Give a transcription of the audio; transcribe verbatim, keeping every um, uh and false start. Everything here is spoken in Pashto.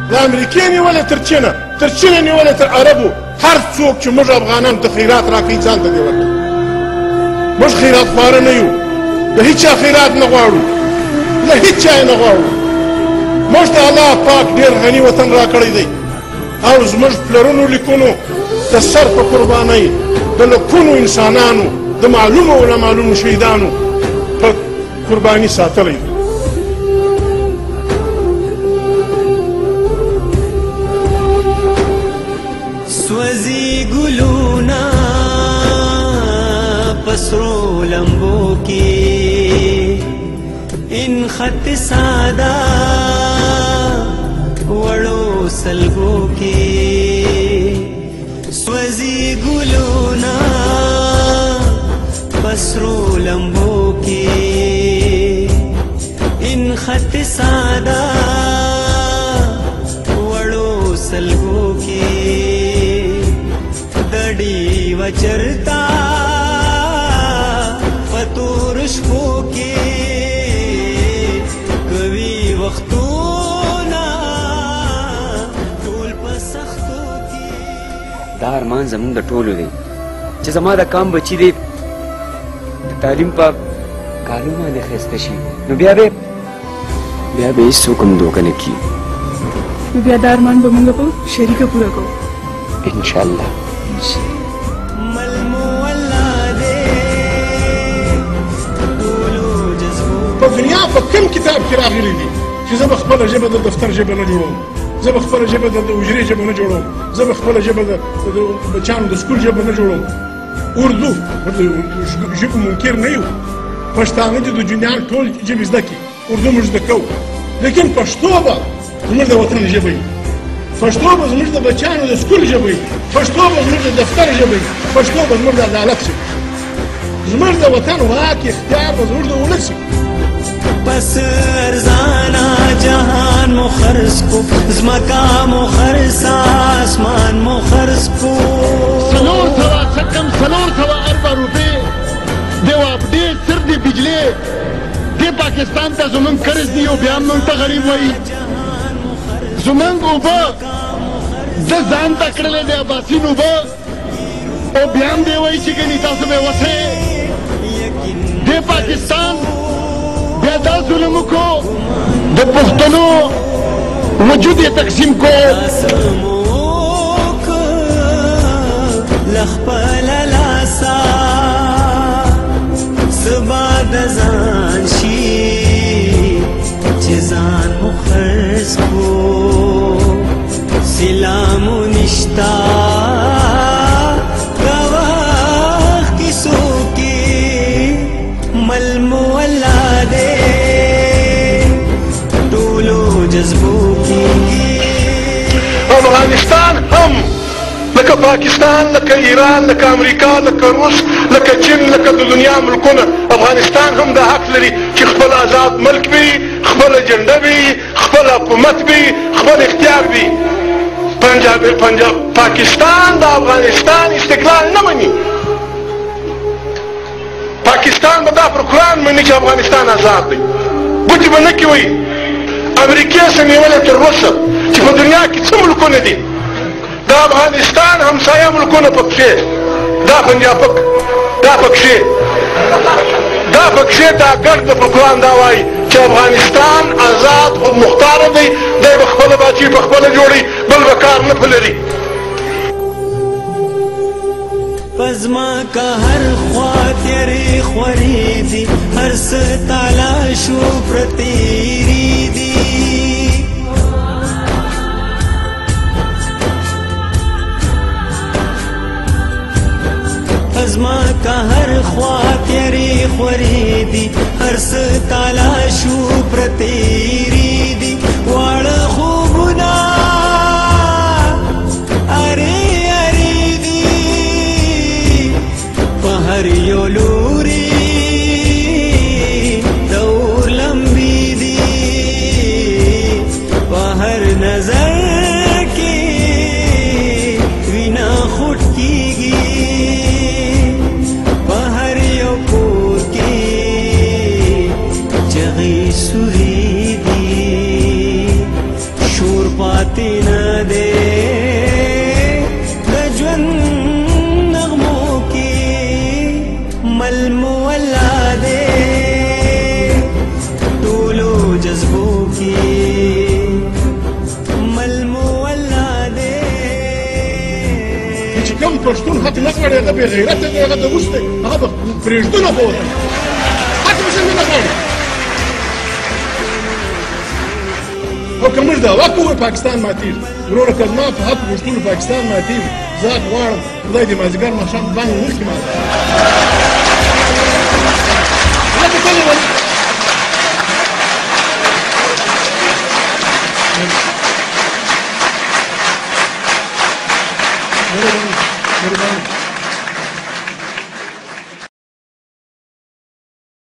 د امریکې نیولې تر چینه تر چینه نیولې تر عربو هر څوک چې موږ افغانانو ته خیرات راکوي ځان ته دې ورکوي موږ خیرات خواره نه یو د هیچ چا خیرات نه غواړو له هیچ چا یې نه غواړو موږ ته الله پاک ډېر غني وطن راکړی دی او زموږ پلرونو لیکونو د سر په قربانۍ د لکونو انسانانو د معلومو او نامعلومو شهیدانو په قرباني ساتلی دی سوزی گلونا پسرو لمبو کی ان خط سادہ وڑو سلگو کی سوزی گلونا پسرو لمبو کی ان خط سادہ وڑو سلگو کی دڑی وچرتا فتورشکو کی کوي وختونه ټول په سختو کې دا ارمان زموږ د ټولو دی چې زما د کام بچي دی د تعلیم په کالو باندې ښایسته شي نو بیا به بیا به هېڅوک هم دوکه نه کي نو بیا دا ارمان به موږ په شریکه پوره کوو انشاءالله په دنیا په کوم کتاب کې راغلی دي چې زه به خپله ژبه د دفتر ژبه نه جوړوم زه به خپله ژبه د حجرې ژبه نه جوړوم زه به خپله ژبه د بچیانو د سکول ژبه نه جوړوم اردو ژبو منکر نه یو پښتانه دي د دنیا ټول ژبې زده کړي اردو موږ زده کوو لیکن پښتو به زموږ د وطن ژبه وي پښتو به زموږ د بچیانو د سکول ژبه وي پښتو به زموږ د دفتر ژبه وي پښتو به زموږ د عدالت ژبه زموږ د وطن واک اختیار به زموږ د ولس وي بس ارزانا جهان مخرس کو زمکا مخرس آسمان مخرس کو سلور سوا سکم سلور سوا اربع روپے دیو اپڈیٹ سر دی بجلی دی پاکستان تا زمن کرز دیو بیام منتا غریب وئی زمن اوبا د ځان تکړلې دی اباسین اوبا او بیام دی وئی چې ګنی تاسو به وسه دی پاکستان بیا دا ظلم کو د پښتنو وجود یې تقسیم کو لخپل لاسا سبا د ځان شي چې ځان مخرس کو سلام نشتا گواہ کسو کی مل مولا دے ټولو جذبو کی افغانستان هم لکه پاکستان لکه ایران لکه امریکا لکه روس لکه چین لکه د دنیا ملکونه افغانستان هم دا حق لري چې خپل آزاد ملک وي خپل جنډه وي خپل حکومت وي خپل اختیار وي پنجاب پنجاب پاکستان د افغانستان استقلال نه مني پاکستان به دا پر قرآن مني چې افغانستان آزاد دی ګوتې به نه کوي امریکې څه نیولې تر اوسه چې په دنیا کې څه ملکونه دي دا افغانستان همسایه ملکونه پکښې دا پنجاب دا پکښې دا پکښې دا ګرد د قرآن دا وایي چې افغانستان آزاد خود مختاره دی دی به خپله باچي په خپله جوړوي بل به کار نه په لري پزما کا هر خوا تیرې خورې دي هر څه تالاشو پرتېرې دي پزما کا هر خوا تیرې خورې دي هر څه تالاشو پرتېرې دي واړه خوبونه هر یو لوري د اور لمبي دي په هر نظر کې وینا خوټ کیږي په هر یو کور کې چغې سوري دي شور پاتې پښتون حق نه غواړي هغه بې غیرته دی هغه د اوس دی هغه به پرېږدو نه به وطن حق به څنګه نه غواړي او که موږ دعوا کوو پاکستان ماتېږي وروره که زما په حق پښتون پاکستان ماتېږي زه غواړم خدای دې مازدیګر ماښام بانګ وکړي ماته